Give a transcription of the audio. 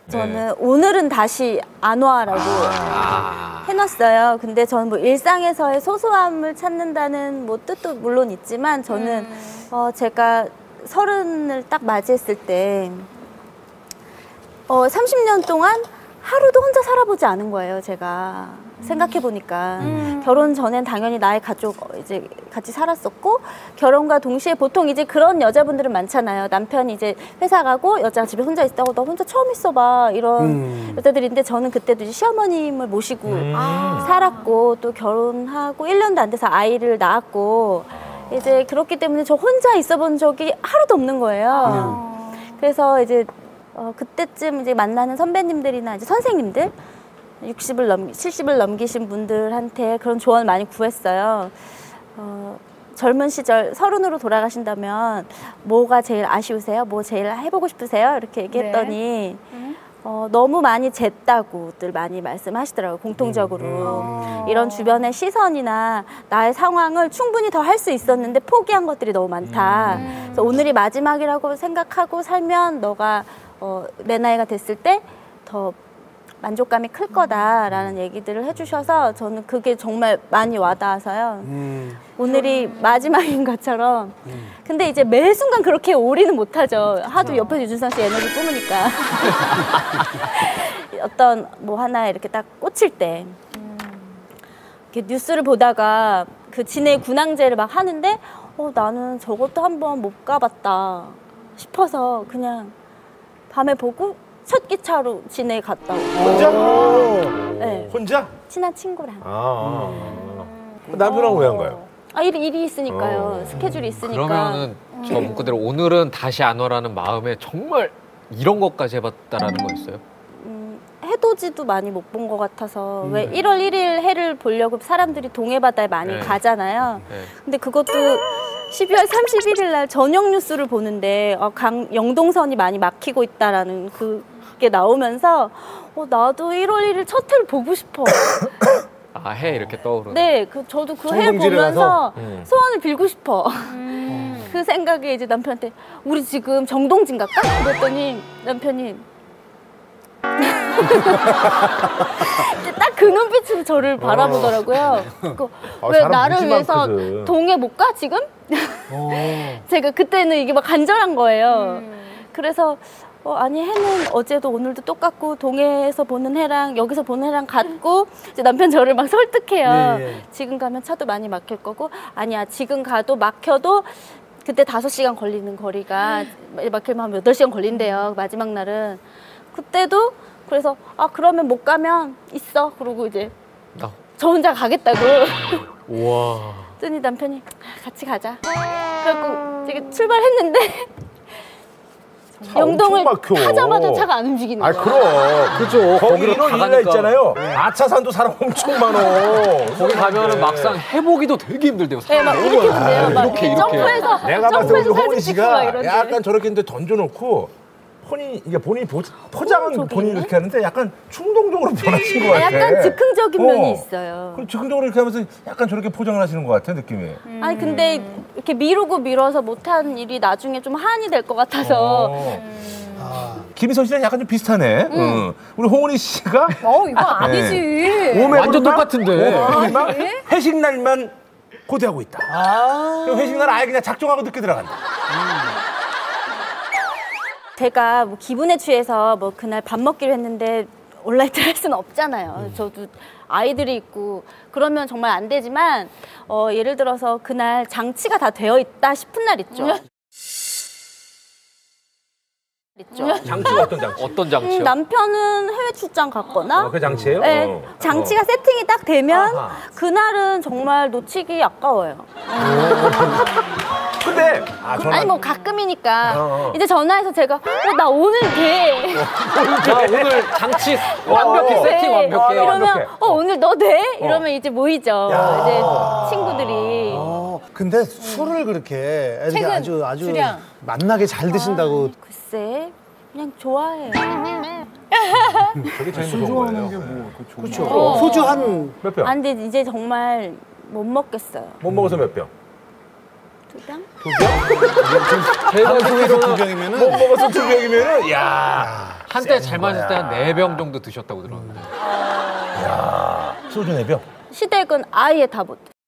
저는 오늘은 다시 안 와라고 해놨어요. 근데 저는 뭐 일상에서의 소소함을 찾는다는 뭐 뜻도 물론 있지만 저는 제가 30을 딱 맞이했을 때 30년 동안 하루도 혼자 살아보지 않은 거예요, 제가. 생각해보니까. 결혼 전엔 당연히 나의 가족 이제 같이 살았었고, 결혼과 동시에 보통 이제 그런 여자분들은 많잖아요. 남편이 이제 회사 가고 여자가 집에 혼자 있다고 너 혼자 처음 있어봐. 이런 여자들인데 저는 그때도 이제 시어머님을 모시고 살았고, 또 결혼하고 1년도 안 돼서 아이를 낳았고, 이제 그렇기 때문에 저 혼자 있어 본 적이 하루도 없는 거예요. 그래서 이제 그때쯤 이제 만나는 선배님들이나 이제 선생님들 70을 넘기신 분들한테 그런 조언을 많이 구했어요. 젊은 시절 30으로 돌아가신다면 뭐가 제일 아쉬우세요? 뭐 제일 해보고 싶으세요? 이렇게 얘기했더니 너무 많이 쟀다고들 많이 말씀하시더라고요. 공통적으로. 이런 주변의 시선이나 나의 상황을 충분히 더 할 수 있었는데 포기한 것들이 너무 많다. 그래서 오늘이 마지막이라고 생각하고 살면 너가 내 나이가 됐을 때 더 만족감이 클 거다라는 얘기들을 해주셔서 저는 그게 정말 많이 와닿아서요. 오늘이 마지막인 것처럼. 근데 이제 매 순간 그렇게 오리는 못하죠. 하도 옆에서 유준상 씨 에너지 뿜으니까. 어떤 뭐 하나에 이렇게 딱 꽂힐 때 이렇게 뉴스를 보다가 그 진해 군항제를 막 하는데 나는 저것도 한번 못 가봤다 싶어서 그냥 밤에 보고 첫 기차로 진해에 갔다 오고. 혼자? 네. 혼자? 친한 친구랑. 남편하고 왜 안 가요? 일이 있으니까요. 스케줄이 있으니까. 그러면은 저 묻고대로 오늘은 다시 안 와라는 마음에 정말 이런 것까지 해봤다라는 거 있어요? 해돋이도 많이 못 본 것 같아서 왜 1월 1일 해를 보려고 사람들이 동해바다에 많이 가잖아요. 근데 그것도 12월 31일 날 저녁 뉴스를 보는데 영동선이 많이 막히고 있다라는 그게 나오면서 나도 1월 1일 첫 해를 보고 싶어. 해 이렇게 떠오르는. 네, 저도 그 해 보면서 소원을 빌고 싶어. 그 생각에 이제 남편한테 우리 지금 정동진 갈까? 그랬더니 남편이 딱 그 눈빛으로 저를 바라보더라고요. 왜 나를 위해서 동해 못 가 지금? 제가 그때는 이게 막 간절한 거예요. 그래서 아니 해는 어제도 오늘도 똑같고 동해에서 보는 해랑 여기서 보는 해랑 같고 이제 남편 저를 막 설득해요. 지금 가면 차도 많이 막힐 거고 아니야 지금 가도 막혀도 그때 5시간 걸리는 거리가 막히면 한 8시간 걸린대요. 마지막 날은. 그때도 그래서 그러면 못 가면 있어. 그러고 이제 저 혼자 가겠다고. 우와. 그랬더니 남편이 같이 가자. 그래갖고 제가 출발했는데 영동을 타자마자 차가 안 움직이는 거야. 그럼. 그죠. 거기 1월 1일날 있잖아요. 아차산도 사람 엄청 많어. 거기 가면은 막상 해보기도 되게 힘들대요. 네, 막 이렇게 된대요. 이렇게. 점프해서 내가 봤을 때 우리 호은이 씨가 이런데. 약간 저렇게 있는데 던져놓고 본인이 포장은 본인이 이렇게 하는데 약간 충동적으로 변하신 것 같아. 약간 즉흥적인 면이 있어요. 그럼 즉흥적으로 이렇게 하면서 약간 저렇게 포장을 하시는 것 같아, 느낌이. 아니 근데 이렇게 미루고 미뤄서 못한 일이 나중에 좀 한이 될 것 같아서. 김희선 씨랑 약간 좀 비슷하네. 우리 홍은희 씨가 이거 아니지. 완전 똑같은데. 회식 날만 고대하고 있다. 회식 날 아예 그냥 작정하고 늦게 들어간다. 제가 뭐 기분에 취해서 뭐 그날 밥 먹기로 했는데 온라인을 할 수는 없잖아요. 저도 아이들이 있고 그러면 정말 안 되지만 예를 들어서 그날 장치가 다 되어 있다 싶은 날 있죠. 장치가 어떤 장치? 어떤 장치요? 남편은 해외 출장 갔거나 그 장치예요? 네, 장치가 세팅이 딱 되면 그날은 정말 놓치기 아까워요. 근데 아니 뭐 가끔이니까 이제 전화해서 제가 나 오늘 돼. 오늘 장치 완벽해. 세팅 완벽해. 이러면 오늘 너 돼? 이러면 이제 모이죠. 이제 친구들이. 근데 술을 그렇게 애들이 아주 주량. 만나게 잘 드신다고. 글쎄 그냥 좋아해요. 되게 재밌는 거예요. 그렇죠. 소주 한 몇 병? 근데 이제 정말 못 먹겠어요. 못 먹어서 몇 병? 2병? 방송에서 2병이면은 못 먹어서 2병이면은 야. 한때 잘 마셨을 때 한 4병 정도 드셨다고 들었는데. 소주 4병. 시댁은 아예 다 못.